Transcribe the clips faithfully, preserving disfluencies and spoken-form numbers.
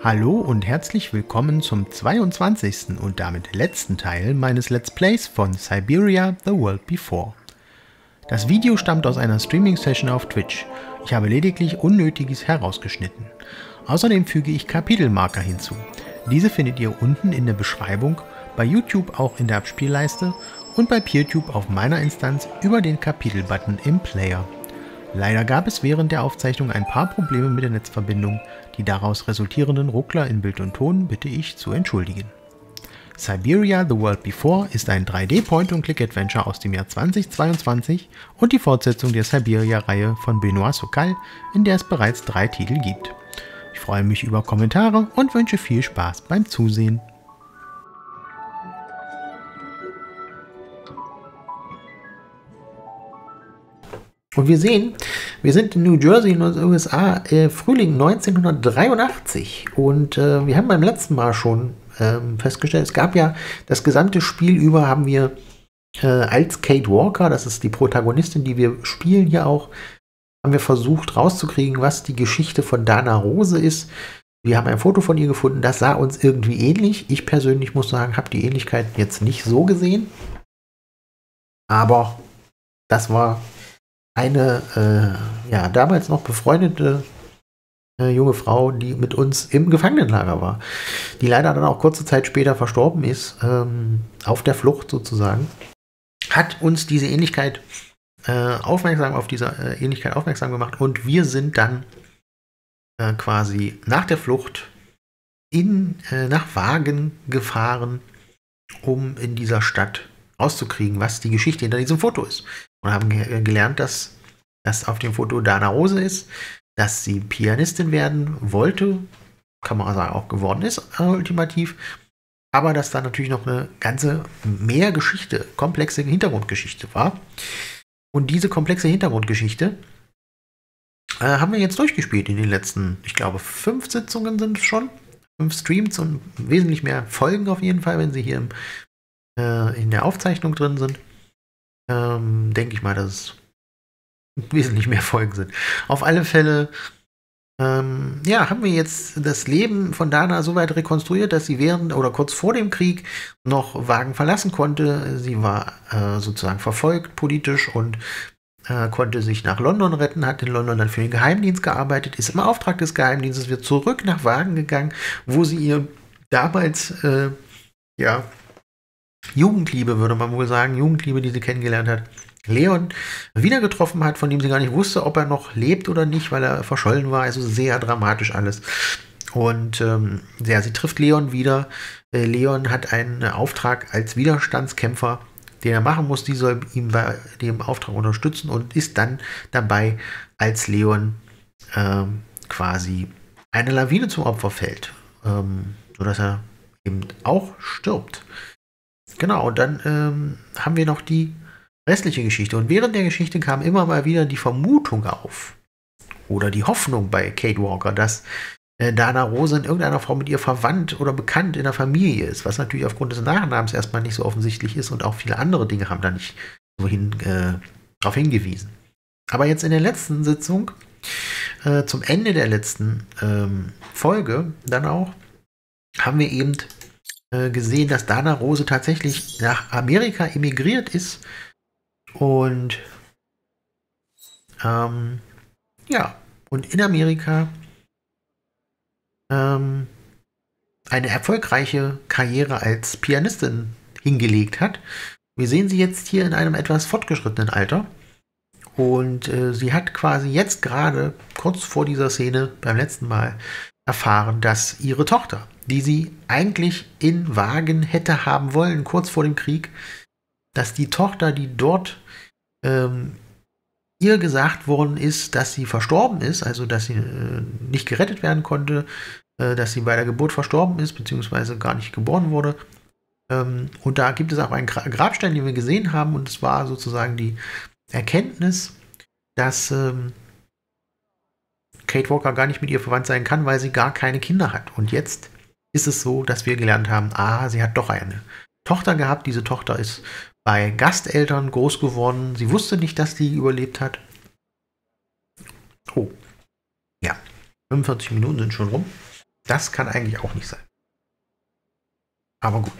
Hallo und herzlich willkommen zum zweiundzwanzigsten und damit letzten Teil meines Let's Plays von Syberia: The World Before. Das Video stammt aus einer Streaming-Session auf Twitch. Ich habe lediglich Unnötiges herausgeschnitten. Außerdem füge ich Kapitelmarker hinzu. Diese findet ihr unten in der Beschreibung, bei YouTube auch in der Abspielleiste und bei PeerTube auf meiner Instanz über den Kapitel-Button im Player. Leider gab es während der Aufzeichnung ein paar Probleme mit der Netzverbindung. Die daraus resultierenden Ruckler in Bild und Ton bitte ich zu entschuldigen. Syberia: The World Before ist ein drei D Point-and-Click-Adventure aus dem Jahr zweitausendzweiundzwanzig und die Fortsetzung der Syberia-Reihe von Benoît Socal, in der es bereits drei Titel gibt. Ich freue mich über Kommentare und wünsche viel Spaß beim Zusehen. Und wir sehen, wir sind in New Jersey in den U S A, äh, Frühling neunzehnhundertdreiundachtzig. Und äh, wir haben beim letzten Mal schon ähm, festgestellt, es gab ja das gesamte Spiel über, haben wir äh, als Kate Walker, das ist die Protagonistin, die wir spielen hier auch, haben wir versucht rauszukriegen, was die Geschichte von Dana Rose ist. Wir haben ein Foto von ihr gefunden, das sah uns irgendwie ähnlich. Ich persönlich muss sagen, habe die Ähnlichkeit jetzt nicht so gesehen. Aber das war eine äh, ja, damals noch befreundete äh, junge Frau, die mit uns im Gefangenenlager war, die leider dann auch kurze Zeit später verstorben ist, ähm, auf der Flucht sozusagen, hat uns diese Ähnlichkeit äh, aufmerksam auf diese äh, Ähnlichkeit aufmerksam gemacht und wir sind dann äh, quasi nach der Flucht in, äh, nach Wagen gefahren, um in dieser Stadt rauszukriegen, was die Geschichte hinter diesem Foto ist. Und haben ge gelernt, dass das auf dem Foto Dana Rose ist, dass sie Pianistin werden wollte, kann man sagen, auch geworden ist, äh, ultimativ. Aber dass da natürlich noch eine ganze mehr Geschichte, komplexe Hintergrundgeschichte war. Und diese komplexe Hintergrundgeschichte äh, haben wir jetzt durchgespielt in den letzten, ich glaube, fünf Sitzungen sind es schon. Fünf Streams und wesentlich mehr Folgen auf jeden Fall, wenn sie hier im, äh, in der Aufzeichnung drin sind. Ähm, denke ich mal, dass es wesentlich mehr Folgen sind. Auf alle Fälle, ähm, ja, haben wir jetzt das Leben von Dana so weit rekonstruiert, dass sie während oder kurz vor dem Krieg noch Wagen verlassen konnte. Sie war äh, sozusagen verfolgt politisch und äh, konnte sich nach London retten, hat in London dann für den Geheimdienst gearbeitet, ist im Auftrag des Geheimdienstes wieder zurück nach Wagen gegangen, wo sie ihr damals, äh, ja, Jugendliebe, würde man wohl sagen, Jugendliebe, die sie kennengelernt hat, Leon wieder getroffen hat, von dem sie gar nicht wusste, ob er noch lebt oder nicht, weil er verschollen war. Also sehr dramatisch alles. Und ähm, ja, sie trifft Leon wieder. Äh, Leon hat einen Auftrag als Widerstandskämpfer, den er machen muss. Die soll ihm bei dem Auftrag unterstützen und ist dann dabei, als Leon ähm, quasi eine Lawine zum Opfer fällt, ähm, sodass er eben auch stirbt. Genau, und dann ähm, haben wir noch die restliche Geschichte. Und während der Geschichte kam immer mal wieder die Vermutung auf oder die Hoffnung bei Kate Walker, dass äh, Dana Rose in irgendeiner Form mit ihr verwandt oder bekannt in der Familie ist, was natürlich aufgrund des Nachnamens erstmal nicht so offensichtlich ist und auch viele andere Dinge haben da nicht so hin, äh, darauf hingewiesen. Aber jetzt in der letzten Sitzung, äh, zum Ende der letzten ähm, Folge dann auch, haben wir eben gesehen, dass Dana Rose tatsächlich nach Amerika emigriert ist und ähm, ja, und in Amerika ähm, eine erfolgreiche Karriere als Pianistin hingelegt hat. Wir sehen sie jetzt hier in einem etwas fortgeschrittenen Alter und äh, sie hat quasi jetzt gerade kurz vor dieser Szene beim letzten Mal erfahren, dass ihre Tochter, die sie eigentlich in Wagen hätte haben wollen, kurz vor dem Krieg, dass die Tochter, die dort ähm, ihr gesagt worden ist, dass sie verstorben ist, also dass sie äh, nicht gerettet werden konnte, äh, dass sie bei der Geburt verstorben ist, beziehungsweise gar nicht geboren wurde. Ähm, und da gibt es auch einen Gra Grabstein, den wir gesehen haben, und es war sozusagen die Erkenntnis, dass ähm, Kate Walker gar nicht mit ihr verwandt sein kann, weil sie gar keine Kinder hat. Und jetzt ist es so, dass wir gelernt haben, ah, sie hat doch eine Tochter gehabt. Diese Tochter ist bei Gasteltern groß geworden. Sie wusste nicht, dass die überlebt hat. Oh, ja, fünfundvierzig Minuten sind schon rum. Das kann eigentlich auch nicht sein. Aber gut.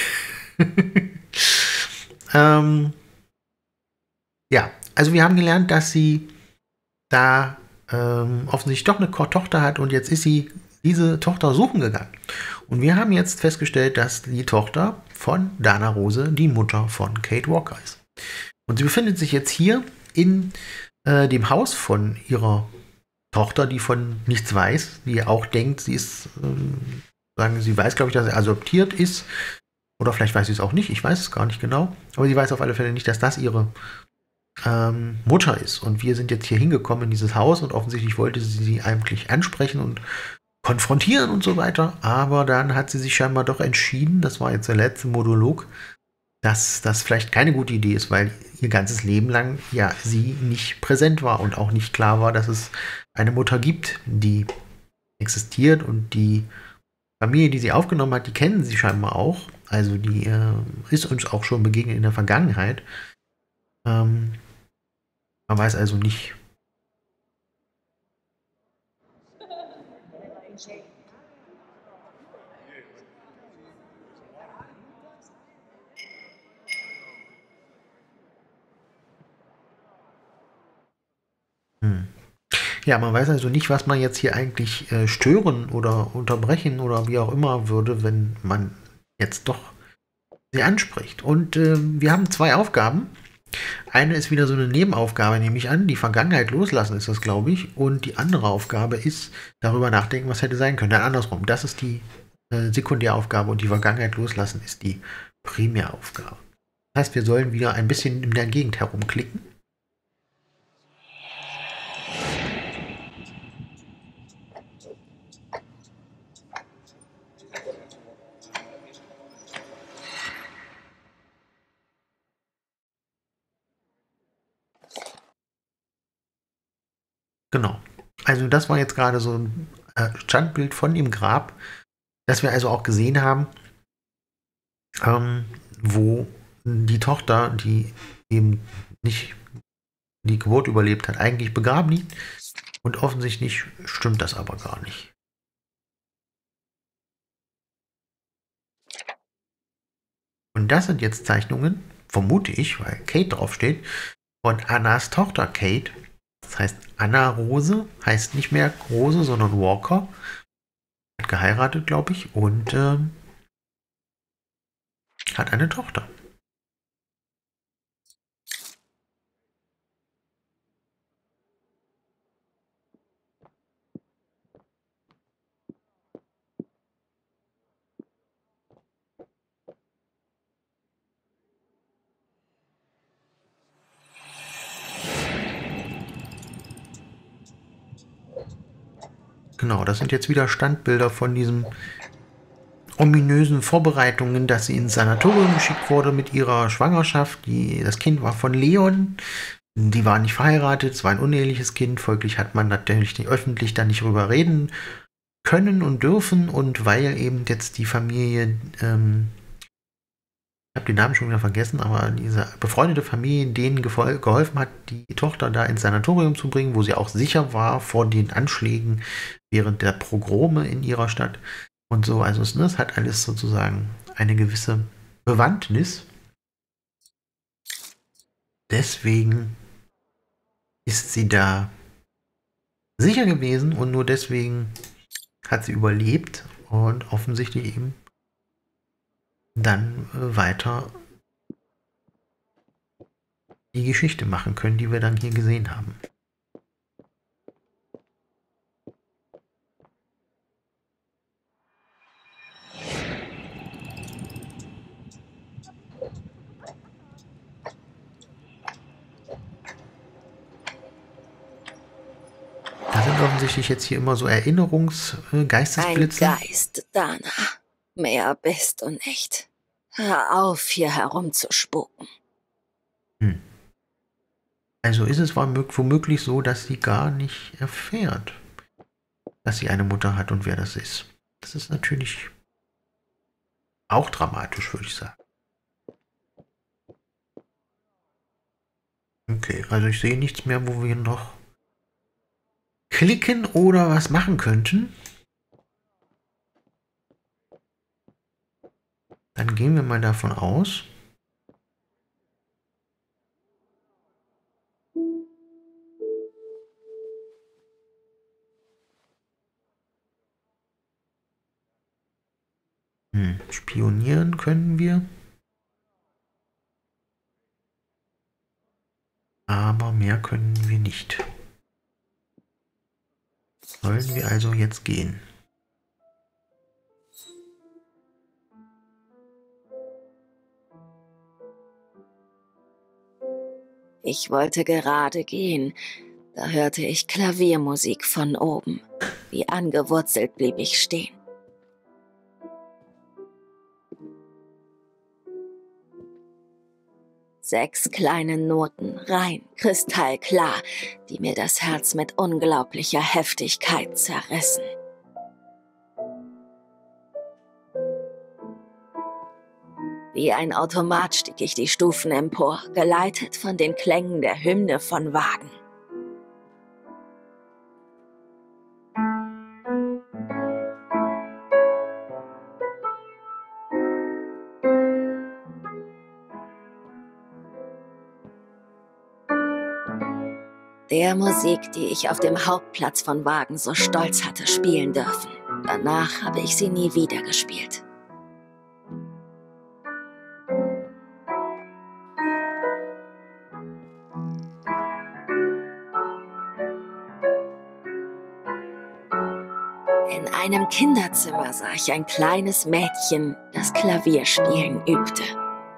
ähm, ja, also wir haben gelernt, dass sie da ähm, offensichtlich doch eine Tochter hat und jetzt ist sie diese Tochter suchen gegangen. Und wir haben jetzt festgestellt, dass die Tochter von Dana Rose die Mutter von Kate Walker ist. Und sie befindet sich jetzt hier in äh, dem Haus von ihrer Tochter, die von nichts weiß, die auch denkt, sie ist, ähm, sagen sie weiß, glaube ich, dass sie adoptiert ist. Oder vielleicht weiß sie es auch nicht, ich weiß es gar nicht genau. Aber sie weiß auf alle Fälle nicht, dass das ihre ähm, Mutter ist. Und wir sind jetzt hier hingekommen in dieses Haus und offensichtlich wollte sie sie eigentlich ansprechen und konfrontieren und so weiter. Aber dann hat sie sich scheinbar doch entschieden, das war jetzt der letzte Monolog, dass das vielleicht keine gute Idee ist, weil ihr ganzes Leben lang ja sie nicht präsent war und auch nicht klar war, dass es eine Mutter gibt, die existiert und die Familie, die sie aufgenommen hat, die kennen sie scheinbar auch. Also die äh, ist uns auch schon begegnet in der Vergangenheit. Ähm, man weiß also nicht. Hm. Ja, man weiß also nicht, was man jetzt hier eigentlich äh, stören oder unterbrechen oder wie auch immer würde, wenn man jetzt doch sie anspricht. Und äh, wir haben zwei Aufgaben. Eine ist wieder so eine Nebenaufgabe, nehme ich an. Die Vergangenheit loslassen ist das, glaube ich. Und die andere Aufgabe ist, darüber nachdenken, was hätte sein können. Dann andersrum. Das ist die äh, Sekundäraufgabe und die Vergangenheit loslassen ist die Primäraufgabe. Das heißt, wir sollen wieder ein bisschen in der Gegend herumklicken. Genau. Also das war jetzt gerade so ein äh, Standbild von dem Grab, das wir also auch gesehen haben, ähm, wo die Tochter, die eben nicht die Geburt überlebt hat, eigentlich begraben liegt. Und offensichtlich stimmt das aber gar nicht. Und das sind jetzt Zeichnungen, vermute ich, weil Kate draufsteht, von Annas Tochter Kate. Das heißt, Anna Rose heißt nicht mehr Rose, sondern Walker. Hat geheiratet, glaube ich, und äh, hat eine Tochter. Genau, das sind jetzt wieder Standbilder von diesen ominösen Vorbereitungen, dass sie ins Sanatorium geschickt wurde mit ihrer Schwangerschaft. Die, das Kind war von Leon. Die war nicht verheiratet, es war ein uneheliches Kind. Folglich hat man natürlich nicht öffentlich da nicht drüber reden können und dürfen. Und weil eben jetzt die Familie, ähm, ich habe den Namen schon wieder vergessen, aber diese befreundete Familie denen geholfen hat, die Tochter da ins Sanatorium zu bringen, wo sie auch sicher war vor den Anschlägen während der Pogrome in ihrer Stadt und so. Also es, ne, es hat alles sozusagen eine gewisse Bewandtnis. Deswegen ist sie da sicher gewesen und nur deswegen hat sie überlebt und offensichtlich eben dann äh, weiter die Geschichte machen können, die wir dann hier gesehen haben. Da sind offensichtlich jetzt hier immer so Erinnerungs-Geistesblitze. Ein Geist, Dana. Mehr bist du nicht. Hör auf, hier herumzuspucken. Hm. Also ist es womöglich so, dass sie gar nicht erfährt, dass sie eine Mutter hat und wer das ist. Das ist natürlich auch dramatisch, würde ich sagen. Okay, also ich sehe nichts mehr, wo wir noch klicken oder was machen könnten. Dann gehen wir mal davon aus, hm, spionieren können wir. Aber mehr können wir nicht. Sollen wir also jetzt gehen? Ich wollte gerade gehen, da hörte ich Klaviermusik von oben. Wie angewurzelt blieb ich stehen. Sechs kleine Noten, rein, kristallklar, die mir das Herz mit unglaublicher Heftigkeit zerrissen. Wie ein Automat stieg ich die Stufen empor, geleitet von den Klängen der Hymne von Wagen. Der Musik, die ich auf dem Hauptplatz von Wagen so stolz hatte spielen dürfen. Danach habe ich sie nie wieder gespielt. In einem Kinderzimmer sah ich ein kleines Mädchen, das Klavierspielen übte.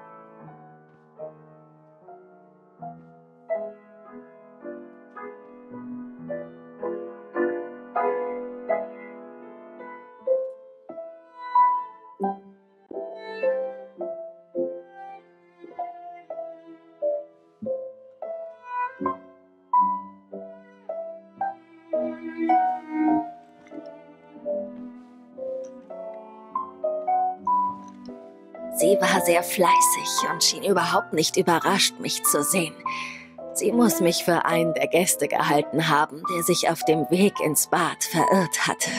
Sie war sehr fleißig und schien überhaupt nicht überrascht, mich zu sehen. Sie muss mich für einen der Gäste gehalten haben, der sich auf dem Weg ins Bad verirrt hatte.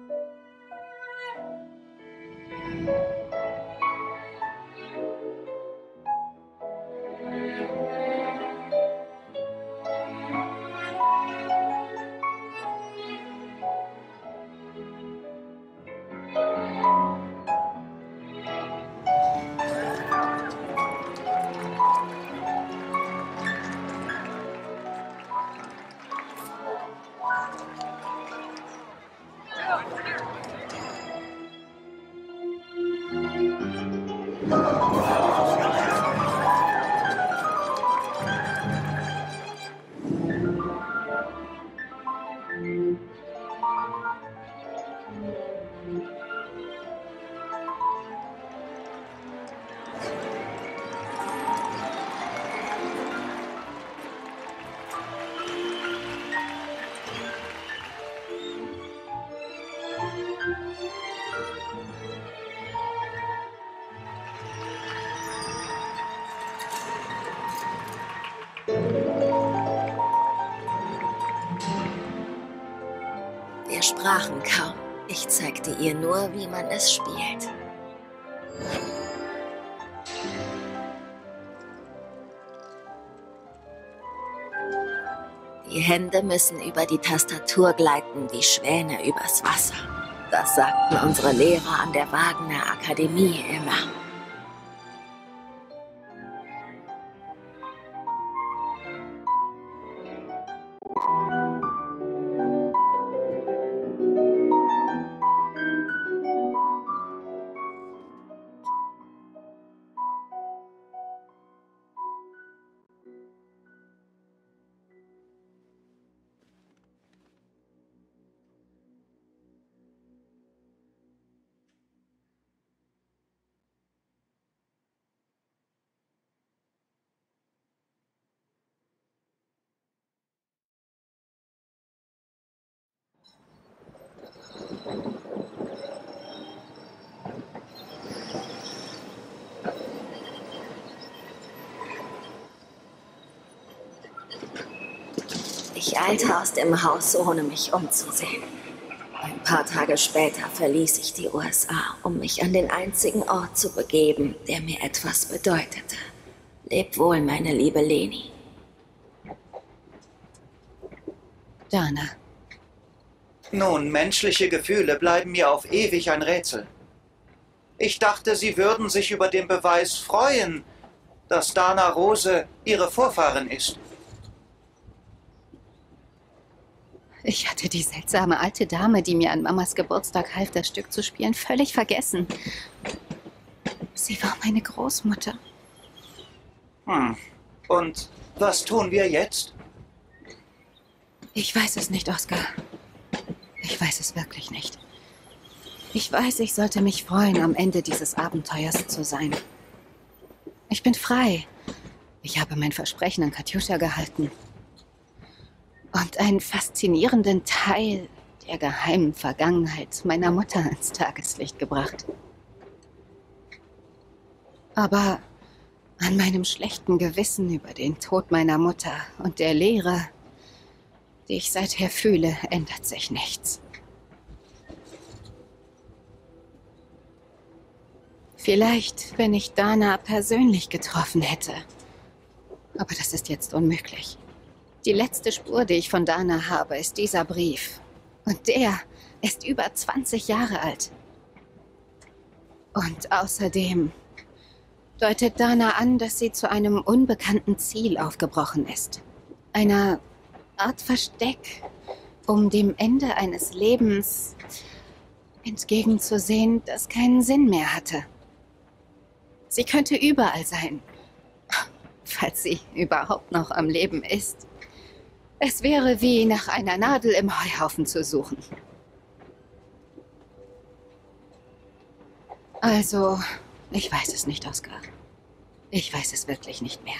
Wir sprachen kaum. Ich zeigte ihr nur, wie man es spielt. Die Hände müssen über die Tastatur gleiten wie Schwäne übers Wasser. Das sagten unsere Lehrer an der Wagner Akademie immer. Ich eilte aus dem Haus, ohne mich umzusehen. Ein Paar Tage später verließ ich die U S A, um mich an den einzigen Ort zu begeben, der mir etwas bedeutete. Leb wohl, meine liebe Leni. Dana. Nun, menschliche Gefühle bleiben mir auf ewig ein Rätsel. Ich dachte, Sie würden sich über den Beweis freuen, dass Dana Rose Ihre Vorfahrin ist. Ich hatte die seltsame alte Dame, die mir an Mamas Geburtstag half, das Stück zu spielen, völlig vergessen. Sie war meine Großmutter. Hm. Und was tun wir jetzt? Ich weiß es nicht, Oscar. Ich weiß es wirklich nicht. Ich weiß, ich sollte mich freuen, am Ende dieses Abenteuers zu sein. Ich bin frei. Ich habe mein Versprechen an Katjuscha gehalten. Und einen faszinierenden Teil der geheimen Vergangenheit meiner Mutter ins Tageslicht gebracht. Aber an meinem schlechten Gewissen über den Tod meiner Mutter und der Leere, die ich seither fühle, ändert sich nichts. Vielleicht, wenn ich Dana persönlich getroffen hätte. Aber das ist jetzt unmöglich. Die letzte Spur, die ich von Dana habe, ist dieser Brief. Und der ist über zwanzig Jahre alt. Und außerdem deutet Dana an, dass sie zu einem unbekannten Ziel aufgebrochen ist. Einer Art Versteck, um dem Ende eines Lebens entgegenzusehen, das keinen Sinn mehr hatte. Sie könnte überall sein, falls sie überhaupt noch am Leben ist. Es wäre wie nach einer Nadel im Heuhaufen zu suchen. Also, ich weiß es nicht, Oscar. Ich weiß es wirklich nicht mehr.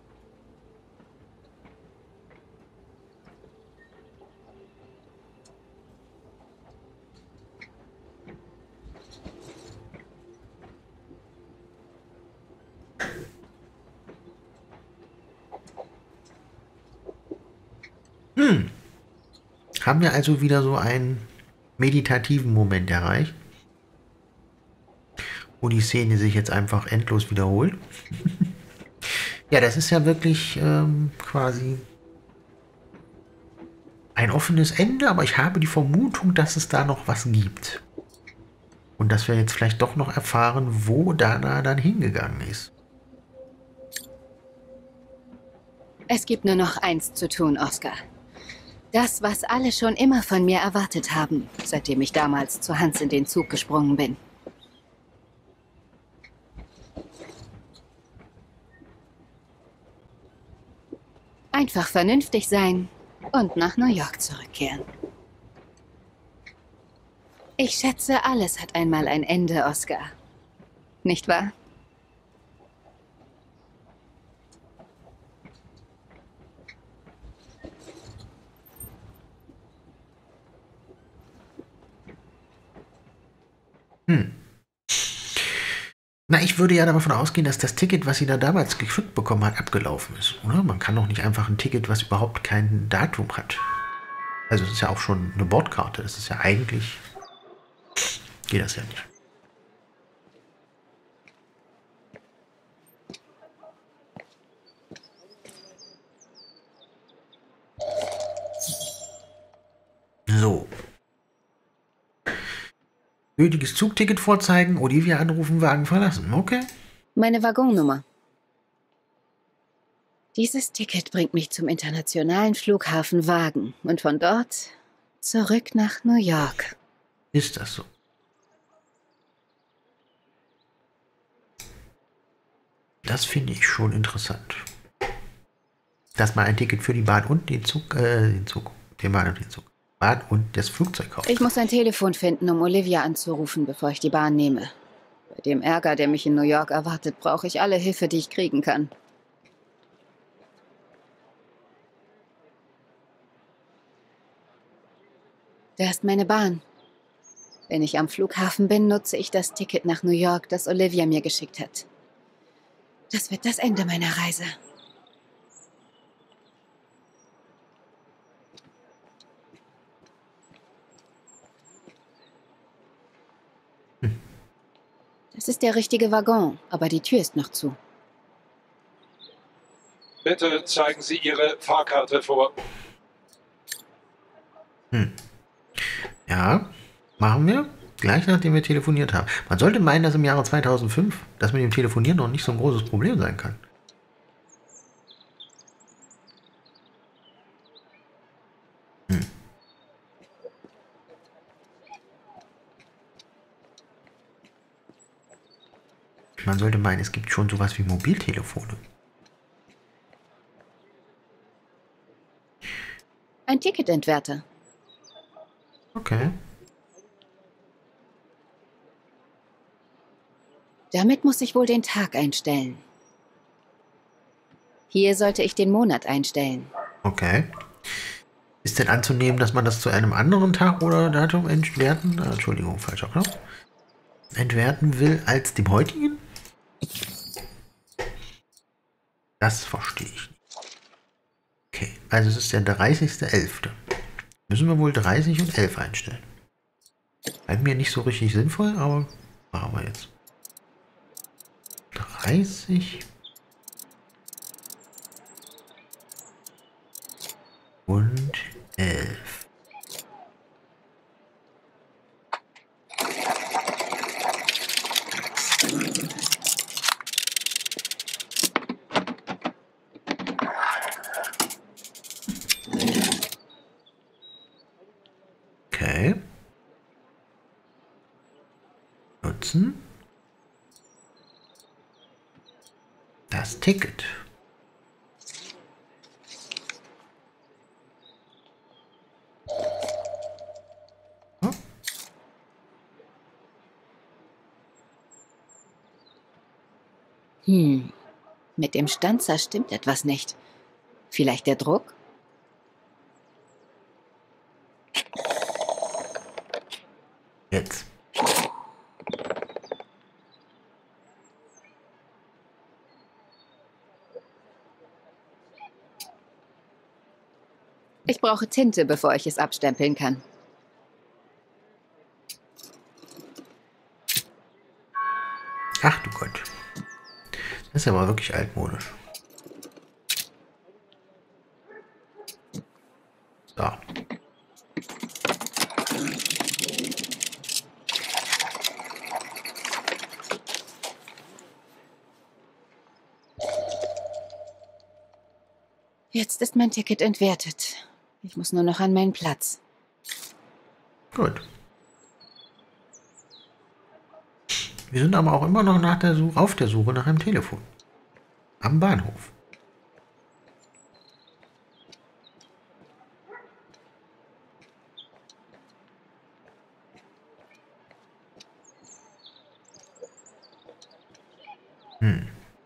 Hm. Haben wir also wieder so einen meditativen Moment erreicht, wo die Szene sich jetzt einfach endlos wiederholt. Ja, das ist ja wirklich ähm, quasi ein offenes Ende, aber ich habe die Vermutung, dass es da noch was gibt. Und dass wir jetzt vielleicht doch noch erfahren, wo Dana dann hingegangen ist. Es gibt nur noch eins zu tun, Oscar. Das, was alle schon immer von mir erwartet haben, seitdem ich damals zu Hans in den Zug gesprungen bin. Einfach vernünftig sein und nach New York zurückkehren. Ich schätze, alles hat einmal ein Ende, Oscar. Nicht wahr? Hm. Na, ich würde ja davon ausgehen, dass das Ticket, was sie da damals gekriegt bekommen hat, abgelaufen ist, oder? Man kann doch nicht einfach ein Ticket, was überhaupt kein Datum hat. Also es ist ja auch schon eine Bordkarte. Das ist ja eigentlich... Geht das ja nicht. So. Gültiges Zugticket vorzeigen, Olivia anrufen, Wagen verlassen. Okay. Meine Waggonnummer. Dieses Ticket bringt mich zum internationalen Flughafen Wagen und von dort zurück nach New York. Ist das so? Das finde ich schon interessant. Dass man ein Ticket für die Bahn und den Zug, äh, den Zug, den Bahn und den Zug, Bahn und das Flugzeug kauft. Ich muss ein Telefon finden, um Olivia anzurufen, bevor ich die Bahn nehme. Bei dem Ärger, der mich in New York erwartet, brauche ich alle Hilfe, die ich kriegen kann. Da ist meine Bahn. Wenn ich am Flughafen bin, nutze ich das Ticket nach New York, das Olivia mir geschickt hat. Das wird das Ende meiner Reise. Es ist der richtige Waggon, aber die Tür ist noch zu. Bitte zeigen Sie Ihre Fahrkarte vor. Hm. Ja, machen wir. Gleich nachdem wir telefoniert haben. Man sollte meinen, dass im Jahre zweitausendfünf das mit dem Telefonieren noch nicht so ein großes Problem sein kann. Hm. Man sollte meinen, es gibt schon sowas wie Mobiltelefone. Ein Ticketentwerter. Okay. Damit muss ich wohl den Tag einstellen. Hier sollte ich den Monat einstellen. Okay. Ist denn anzunehmen, dass man das zu einem anderen Tag oder Datum entwerten, äh, Entschuldigung, falscher Knopf, entwerten will als dem heutigen? Das verstehe ich nicht. Okay, also es ist der dreißigster elfte Müssen wir wohl dreißig und elf einstellen. Scheint mir nicht so richtig sinnvoll, aber machen wir jetzt. dreißig und elf. Okay. Nutzen. Das Ticket. Hm? Hm, mit dem Stanzer stimmt etwas nicht. Vielleicht der Druck? Jetzt. Ich brauche Tinte, bevor ich es abstempeln kann. Ach du Gott. Das ist aber wirklich altmodisch. So. Jetzt ist mein Ticket entwertet. Ich muss nur noch an meinen Platz. Gut. Wir sind aber auch immer noch nach der Suche, auf der Suche nach einem Telefon. Am Bahnhof. Hm.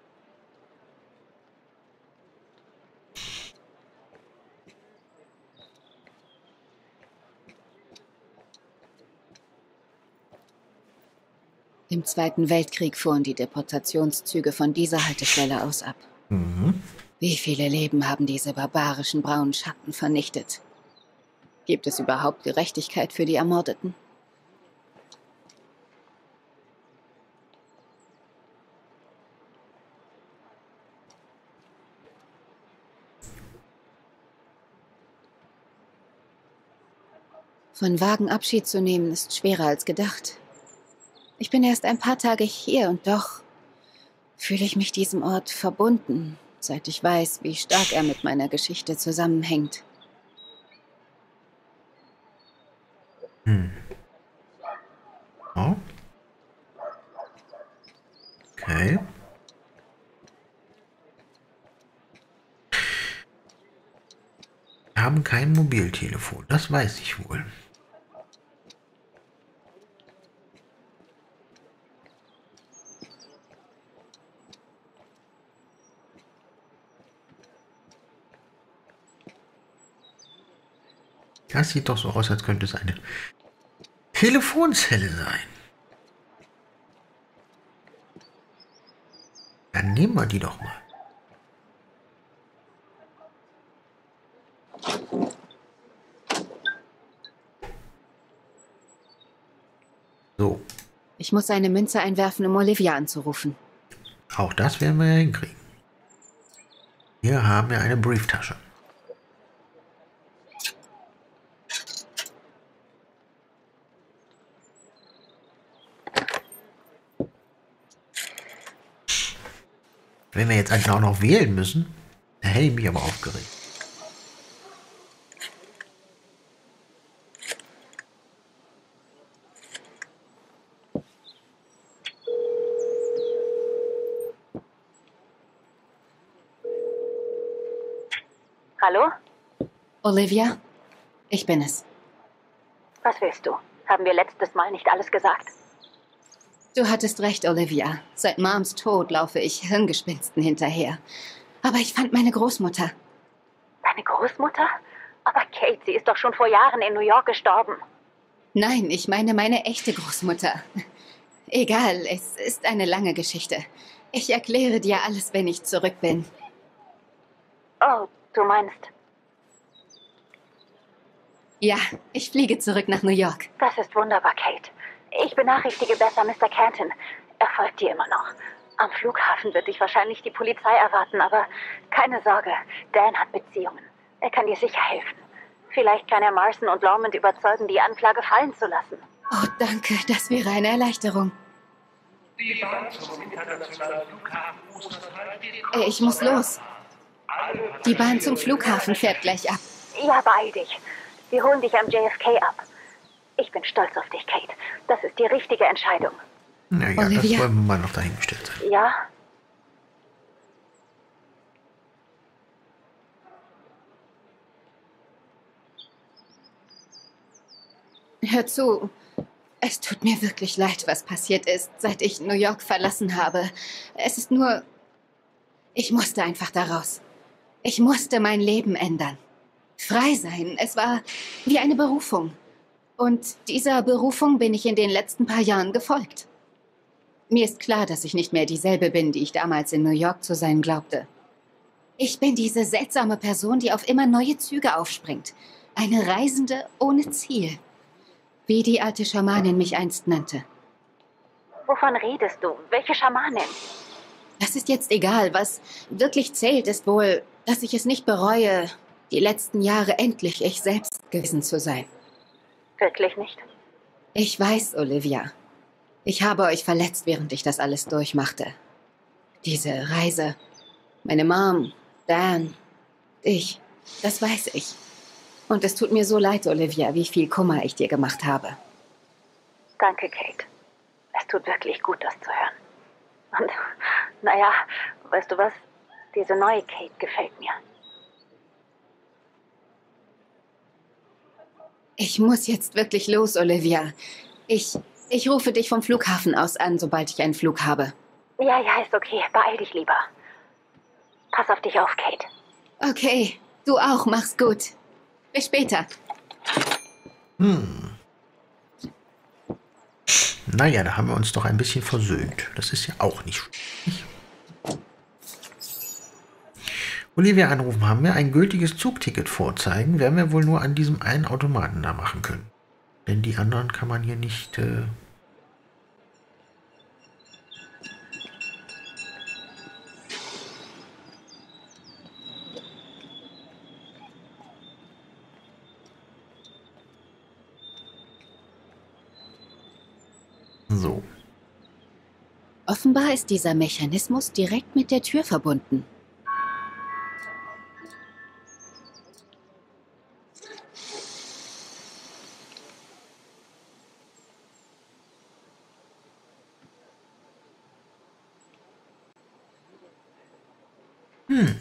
Im Zweiten Weltkrieg fuhren die Deportationszüge von dieser Haltestelle aus ab. Mhm. Wie viele Leben haben diese barbarischen braunen Schatten vernichtet? Gibt es überhaupt Gerechtigkeit für die Ermordeten? Von Wagen Abschied zu nehmen ist schwerer als gedacht. Ich bin erst ein paar Tage hier und doch fühle ich mich diesem Ort verbunden, seit ich weiß, wie stark er mit meiner Geschichte zusammenhängt. Hm. Oh. Okay. Wir haben kein Mobiltelefon, das weiß ich wohl. Das sieht doch so aus, als könnte es eine Telefonzelle sein. Dann nehmen wir die doch mal. So. Ich muss eine Münze einwerfen, um Olivia anzurufen. Auch das werden wir ja hinkriegen. Wir haben ja eine Brieftasche. Wenn wir jetzt eigentlich auch noch wählen müssen, da hätte ich mich aber aufgeregt. Hallo? Olivia, ich bin es. Was willst du? Haben wir letztes Mal nicht alles gesagt? Du hattest recht, Olivia. Seit Moms Tod laufe ich Hirngespinsten hinterher. Aber ich fand meine Großmutter. Deine Großmutter? Aber Kate, sie ist doch schon vor Jahren in New York gestorben. Nein, ich meine meine echte Großmutter. Egal, es ist eine lange Geschichte. Ich erkläre dir alles, wenn ich zurück bin. Oh, du meinst... Ja, ich fliege zurück nach New York. Das ist wunderbar, Kate. Ich benachrichtige besser Mister Canton. Er folgt dir immer noch. Am Flughafen wird dich wahrscheinlich die Polizei erwarten, aber keine Sorge, Dan hat Beziehungen. Er kann dir sicher helfen. Vielleicht kann er Marston und Lormond überzeugen, die Anklage fallen zu lassen. Oh, danke, das wäre eine Erleichterung. Die Bahn zum internationalen Flughafen Ostertal steht Äh, Ich muss los. Die Bahn zum Flughafen fährt gleich ab. Ja, beeil dich. Wir holen dich am J F K ab. Ich bin stolz auf dich, Kate. Das ist die richtige Entscheidung. Naja, das Olivia? wollen wir mal noch dahingestellt sein. Ja? Hör zu. Es tut mir wirklich leid, was passiert ist, seit ich New York verlassen habe. Es ist nur... Ich musste einfach da raus. Ich musste mein Leben ändern. Frei sein. Es war wie eine Berufung. Und dieser Berufung bin ich in den letzten paar Jahren gefolgt. Mir ist klar, dass ich nicht mehr dieselbe bin, die ich damals in New York zu sein glaubte. Ich bin diese seltsame Person, die auf immer neue Züge aufspringt. Eine Reisende ohne Ziel. Wie die alte Schamanin mich einst nannte. Wovon redest du? Welche Schamanin? Das ist jetzt egal. Was wirklich zählt, ist wohl, dass ich es nicht bereue, die letzten Jahre endlich ich selbst gewesen zu sein. Wirklich nicht? Ich weiß, Olivia. Ich habe euch verletzt, während ich das alles durchmachte. Diese Reise, meine Mom, Dan, ich, das weiß ich. Und es tut mir so leid, Olivia, wie viel Kummer ich dir gemacht habe. Danke, Kate. Es tut wirklich gut, das zu hören. Und, naja, weißt du was? Diese neue Kate gefällt mir. Ich muss jetzt wirklich los, Olivia. Ich, ich rufe dich vom Flughafen aus an, sobald ich einen Flug habe. Ja, ja, ist okay. Beeil dich lieber. Pass auf dich auf, Kate. Okay, du auch. Mach's gut. Bis später. Hm. Naja, da haben wir uns doch ein bisschen versöhnt. Das ist ja auch nicht schlecht. Olivia anrufen, haben wir ein gültiges Zugticket vorzeigen, werden wir wohl nur an diesem einen Automaten da machen können. Denn die anderen kann man hier nicht... Äh so. Offenbar ist dieser Mechanismus direkt mit der Tür verbunden. Hm.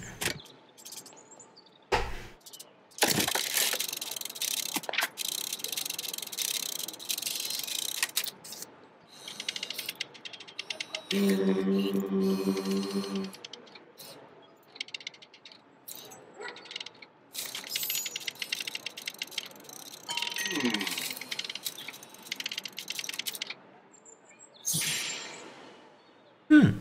Hm.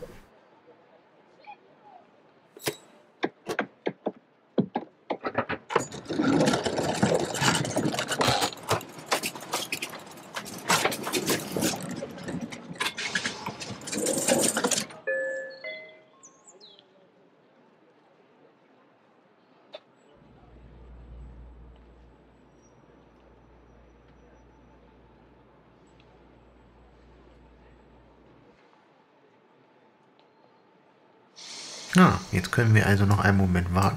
Ah, jetzt können wir also noch einen Moment warten.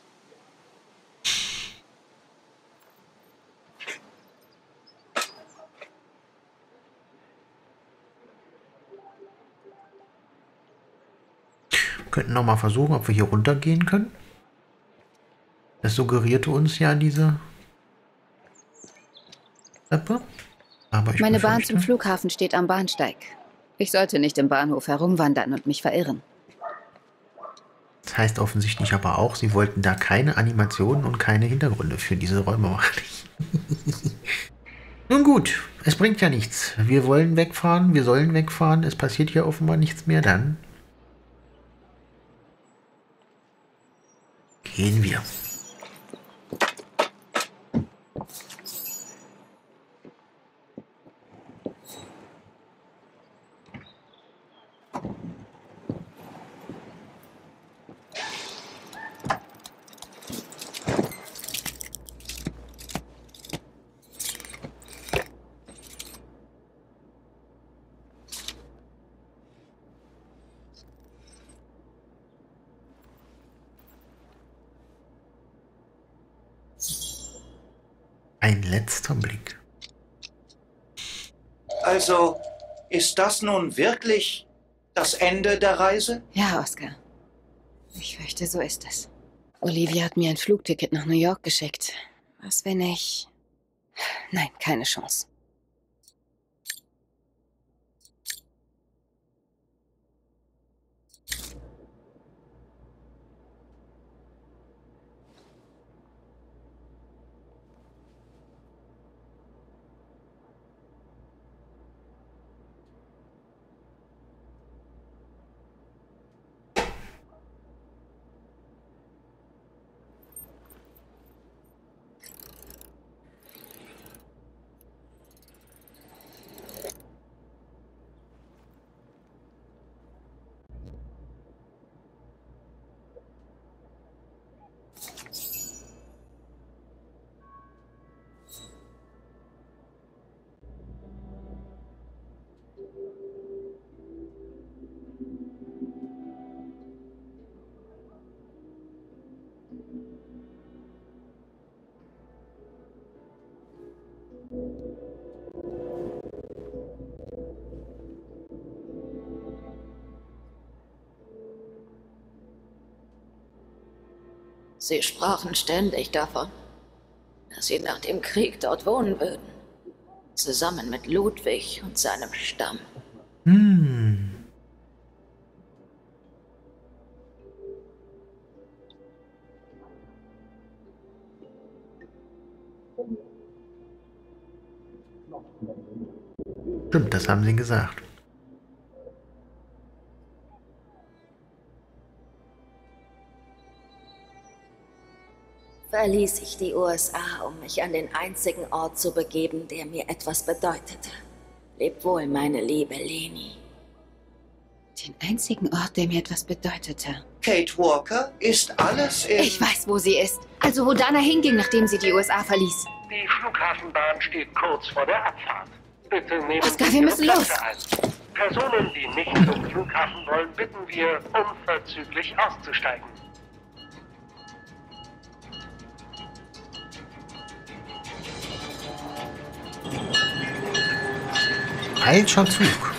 Wir könnten noch mal versuchen, ob wir hier runtergehen können. Das suggerierte uns ja diese Treppe. Aber ich Meine Bahn befürchte, zum Flughafen steht am Bahnsteig. Ich sollte nicht im Bahnhof herumwandern und mich verirren. das heißt offensichtlich aber auch, sie wollten da keine Animationen und keine Hintergründe für diese Räume machen. Nun gut, es bringt ja nichts. Wir wollen wegfahren, wir sollen wegfahren. Es passiert hier offenbar nichts mehr. Dann gehen wir. Ein letzter Blick. Also, ist das nun wirklich das Ende der Reise? Ja, Oscar. Ich fürchte, so ist es. Olivia hat mir ein Flugticket nach New York geschickt. Was, wenn ich... Nein, keine Chance. Sie sprachen ständig davon, dass sie nach dem Krieg dort wohnen würden. Zusammen mit Ludwig und seinem Stamm. Hm. Stimmt, das haben sie gesagt. Verließ ich die U S A, um mich an den einzigen Ort zu begeben, der mir etwas bedeutete. Leb wohl, meine liebe Leni. Den einzigen Ort, der mir etwas bedeutete. Kate Walker ist alles in... Ich weiß, wo sie ist. Also wo Dana hinging, nachdem sie die U S A verließ. Die Flughafenbahn steht kurz vor der Abfahrt. Bitte nehmen Oscar, Sie wir Ihre müssen los. Plätze ein. Personen, die nicht zum Flughafen wollen, bitten wir, unverzüglich auszusteigen. Falscher Zug.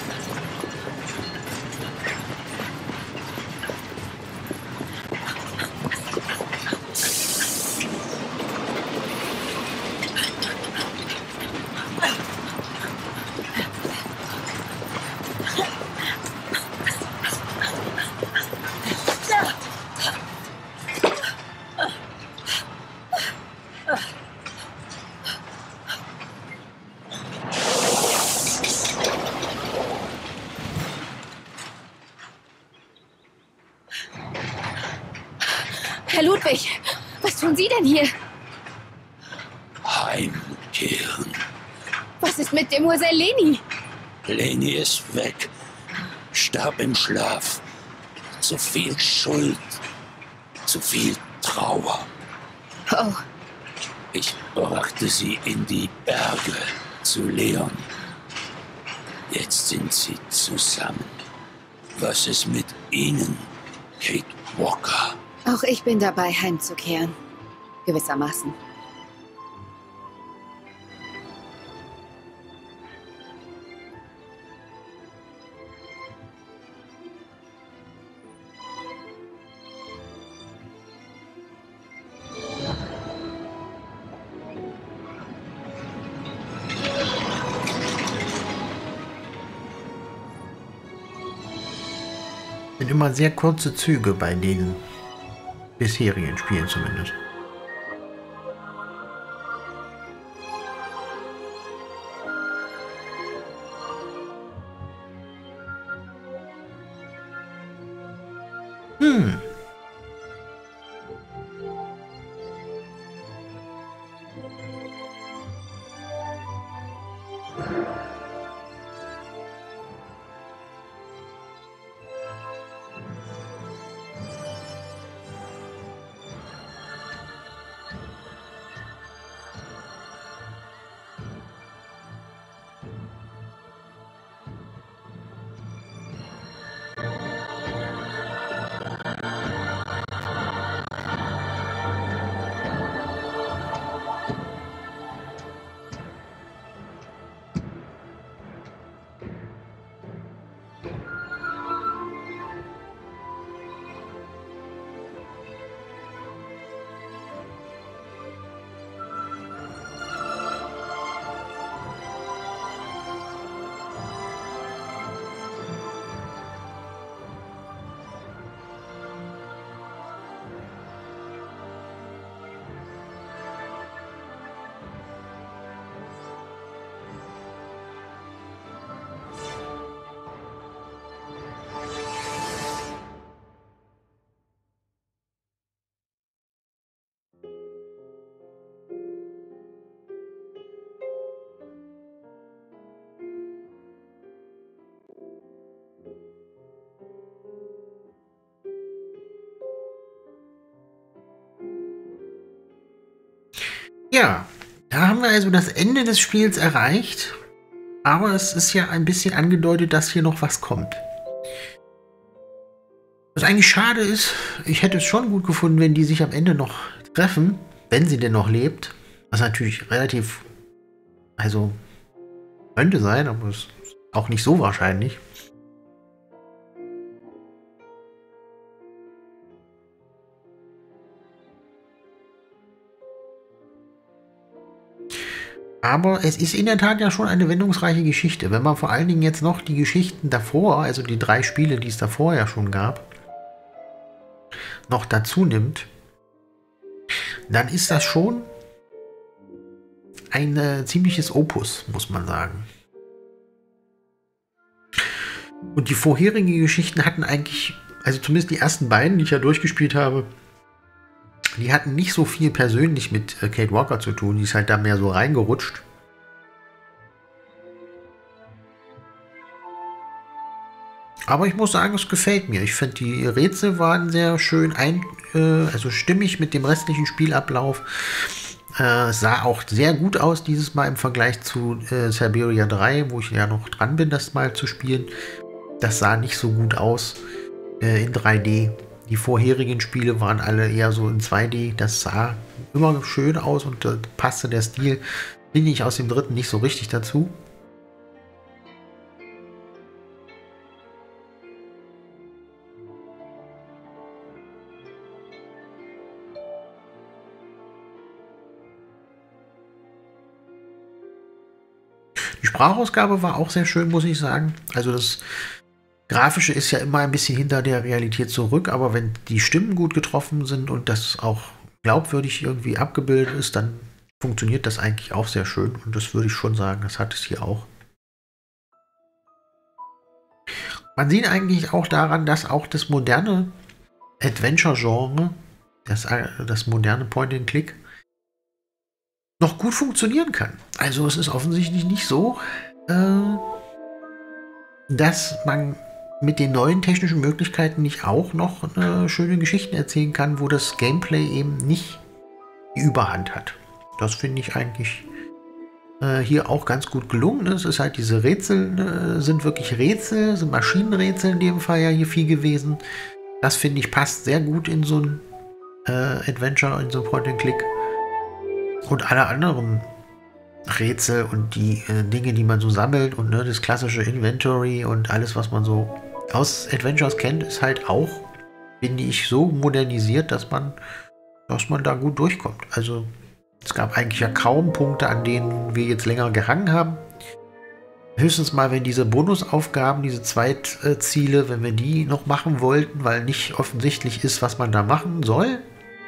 Herr Ludwig, was tun Sie denn hier? Heimkehren. Was ist mit Demoiselle Leni? Leni ist weg. Starb im Schlaf. Zu viel Schuld. Zu viel Trauer. Oh, Ich brachte sie in die Berge zu Leon. Jetzt sind sie zusammen. Was ist mit ihnen? Kate Walker. Auch ich bin dabei, heimzukehren. Gewissermaßen. Sind immer sehr kurze Züge bei den bisherigen Spielen zumindest. Hm. Ja, da haben wir also das Ende des Spiels erreicht. Aber es ist ja ein bisschen angedeutet, dass hier noch was kommt. Was eigentlich schade ist, ich hätte es schon gut gefunden, wenn die sich am Ende noch treffen, wenn sie denn noch lebt. Was natürlich relativ, also könnte sein, aber es ist auch nicht so wahrscheinlich. Aber es ist in der Tat ja schon eine wendungsreiche Geschichte. Wenn man vor allen Dingen jetzt noch die Geschichten davor, also die drei Spiele, die es davor ja schon gab, noch dazu nimmt, dann ist das schon ein äh, ziemliches Opus, muss man sagen. Und die vorherigen Geschichten hatten eigentlich, also zumindest die ersten beiden, die ich ja durchgespielt habe, die hatten nicht so viel persönlich mit äh, Kate Walker zu tun. Die ist halt da mehr so reingerutscht. Aber ich muss sagen, es gefällt mir. Ich finde, die Rätsel waren sehr schön ein, äh, also stimmig mit dem restlichen Spielablauf. Äh, es sah auch sehr gut aus dieses Mal im Vergleich zu äh, Siberia drei, wo ich ja noch dran bin, das mal zu spielen. Das sah nicht so gut aus äh, in drei D. Die vorherigen Spiele waren alle eher so in zwei D. Das sah immer schön aus und äh, passte der Stil, finde ich, aus dem dritten nicht so richtig dazu. Die Sprachausgabe war auch sehr schön, muss ich sagen. Also das Grafische ist ja immer ein bisschen hinter der Realität zurück, aber wenn die Stimmen gut getroffen sind und das auch glaubwürdig irgendwie abgebildet ist, dann funktioniert das eigentlich auch sehr schön. Und das würde ich schon sagen, das hat es hier auch. Man sieht eigentlich auch daran, dass auch das moderne Adventure-Genre, das, das moderne Point-and-Click, noch gut funktionieren kann. Also es ist offensichtlich nicht so, äh, dass man mit den neuen technischen Möglichkeiten nicht auch noch äh, schöne Geschichten erzählen kann, wo das Gameplay eben nicht die Überhand hat. Das finde ich eigentlich äh, hier auch ganz gut gelungen. Es ist halt diese Rätsel, äh, sind wirklich Rätsel, sind Maschinenrätsel in dem Fall ja hier viel gewesen. Das finde ich passt sehr gut in so ein äh, Adventure, in so ein Point-and-Click. Und alle anderen Rätsel und die äh, Dinge, die man so sammelt und ne, das klassische Inventory und alles, was man so aus Adventures kennt, ist halt auch, finde ich, so modernisiert, dass man, dass man da gut durchkommt. Also es gab eigentlich ja kaum Punkte, an denen wir jetzt länger gehangen haben. Höchstens mal, wenn diese Bonusaufgaben, diese Zweitziele, wenn wir die noch machen wollten, weil nicht offensichtlich ist, was man da machen soll.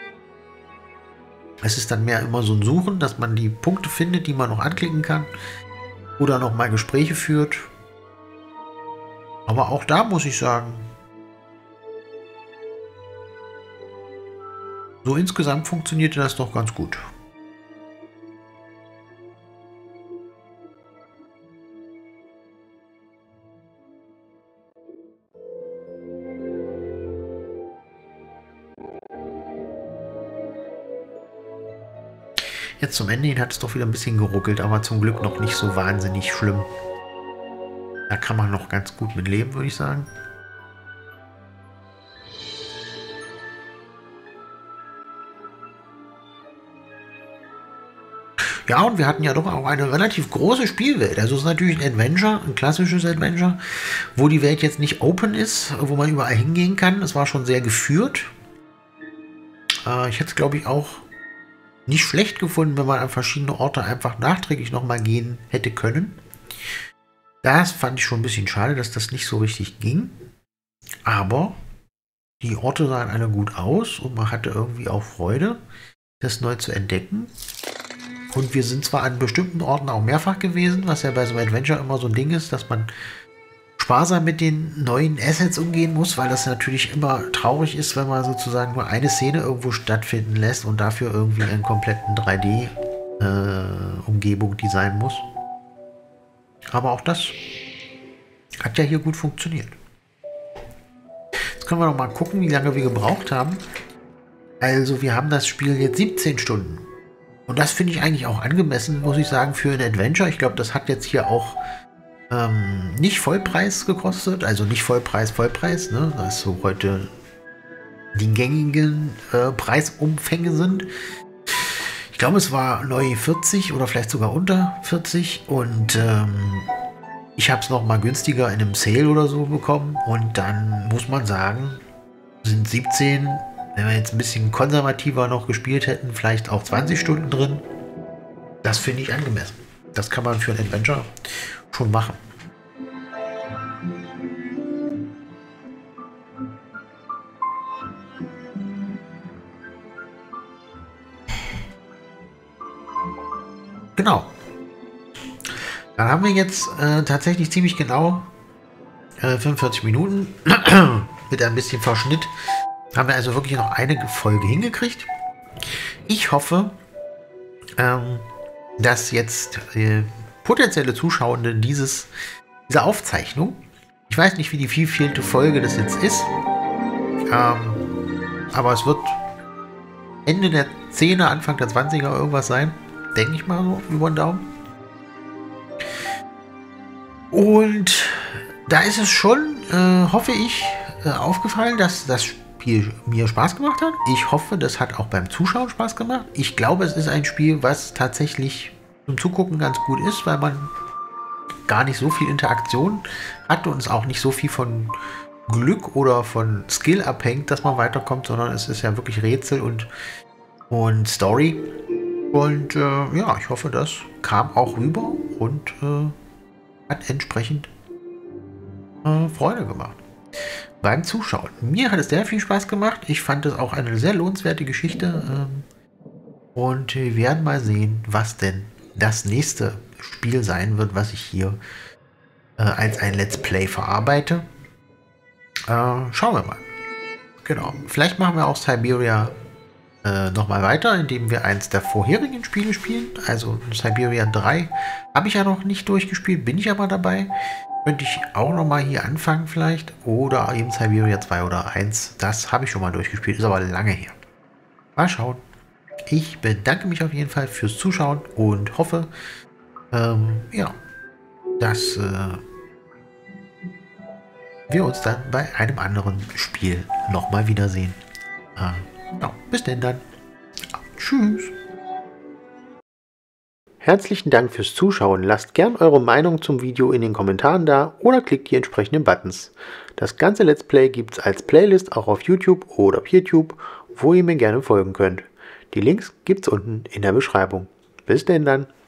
Es ist dann mehr immer so ein Suchen, dass man die Punkte findet, die man noch anklicken kann. Oder noch mal Gespräche führt. Aber auch da muss ich sagen, so insgesamt funktionierte das doch ganz gut. Jetzt zum Ende hin hat es doch wieder ein bisschen geruckelt, aber zum Glück noch nicht so wahnsinnig schlimm. Da kann man noch ganz gut mit leben, würde ich sagen. Ja, und wir hatten ja doch auch eine relativ große Spielwelt. Also es ist natürlich ein Adventure, ein klassisches Adventure, wo die Welt jetzt nicht open ist, wo man überall hingehen kann. Es war schon sehr geführt. Äh, ich hätte es, glaube ich, auch nicht schlecht gefunden, wenn man an verschiedene Orte einfach nachträglich nochmal gehen hätte können. Das fand ich schon ein bisschen schade, dass das nicht so richtig ging. Aber die Orte sahen alle gut aus und man hatte irgendwie auch Freude, das neu zu entdecken. Und wir sind zwar an bestimmten Orten auch mehrfach gewesen, was ja bei so einem Adventure immer so ein Ding ist, dass man sparsam mit den neuen Assets umgehen muss, weil das natürlich immer traurig ist, wenn man sozusagen nur eine Szene irgendwo stattfinden lässt und dafür irgendwie einen kompletten drei D-Umgebung äh, designen muss. Aber auch das hat ja hier gut funktioniert. Jetzt können wir noch mal gucken, wie lange wir gebraucht haben. Also wir haben das Spiel jetzt siebzehn Stunden. Und das finde ich eigentlich auch angemessen, muss ich sagen, für ein Adventure. Ich glaube, das hat jetzt hier auch ähm, nicht Vollpreis gekostet. Also nicht Vollpreis, Vollpreis. Ne? Das so heute die gängigen äh, Preisumfänge sind. Ich glaube, es war neu vierzig oder vielleicht sogar unter vierzig. Und ähm, ich habe es noch mal günstiger in einem Sale oder so bekommen. Und dann muss man sagen, sind siebzehn... Wenn wir jetzt ein bisschen konservativer noch gespielt hätten, vielleicht auch zwanzig Stunden drin. Das finde ich angemessen. Das kann man für ein Adventure schon machen. Genau. Dann haben wir jetzt äh, tatsächlich ziemlich genau äh, fünfundvierzig Minuten mit ein bisschen Verschnitt. Haben wir also wirklich noch eine Folge hingekriegt. Ich hoffe, ähm, dass jetzt äh, potenzielle Zuschauende dieses, dieser Aufzeichnung, ich weiß nicht, wie die vielfielte Folge das jetzt ist, ähm, aber es wird Ende der zehner, Anfang der zwanziger irgendwas sein, denke ich mal so, über den Daumen. Und da ist es schon, äh, hoffe ich, äh, aufgefallen, dass das Spiel mir Spaß gemacht hat. Ich hoffe, das hat auch beim Zuschauen Spaß gemacht. Ich glaube, es ist ein Spiel, was tatsächlich zum Zugucken ganz gut ist, weil man gar nicht so viel Interaktion hat und es auch nicht so viel von Glück oder von Skill abhängt, dass man weiterkommt, sondern es ist ja wirklich Rätsel und, und Story. Und äh, ja, ich hoffe, das kam auch rüber und äh, hat entsprechend äh, Freude gemacht beim Zuschauen. Mir hat es sehr viel Spaß gemacht. Ich fand es auch eine sehr lohnenswerte Geschichte. Ähm, und wir werden mal sehen, was denn das nächste Spiel sein wird, was ich hier äh, als ein Let's Play verarbeite. Äh, schauen wir mal. Genau. Vielleicht machen wir auch Syberia äh, nochmal weiter, indem wir eins der vorherigen Spiele spielen. Also Syberia drei habe ich ja noch nicht durchgespielt, bin ich aber dabei. Könnte ich auch noch mal hier anfangen vielleicht. Oder eben Syberia zwei oder eins. Das habe ich schon mal durchgespielt. Ist aber lange her. Mal schauen. Ich bedanke mich auf jeden Fall fürs Zuschauen und hoffe, ähm, ja, dass äh, wir uns dann bei einem anderen Spiel nochmal wiedersehen. Äh, ja, bis denn dann. Ja, tschüss. Herzlichen Dank fürs Zuschauen. Lasst gern eure Meinung zum Video in den Kommentaren da oder klickt die entsprechenden Buttons. Das ganze Let's Play gibt es als Playlist auch auf YouTube oder PeerTube, wo ihr mir gerne folgen könnt. Die Links gibt's unten in der Beschreibung. Bis denn dann.